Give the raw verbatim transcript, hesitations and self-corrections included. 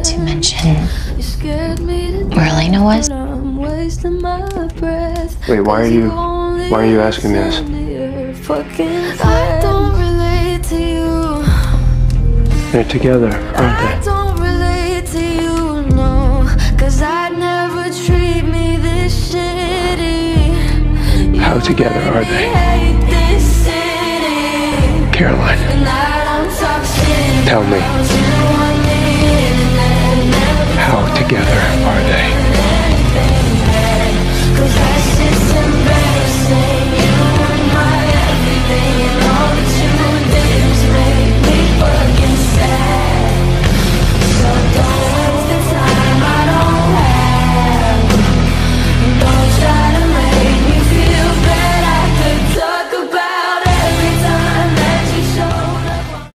to mention where Elena was. Wait, why are you, why are you asking me this? I don't relate to you. They're together, aren't I they? don't relate to you, no. Cause I'd never treat me this shitty. How together are they? Hate this city. Caroline, And I don't talk shit. tell me, how together are they? Cause that shit's in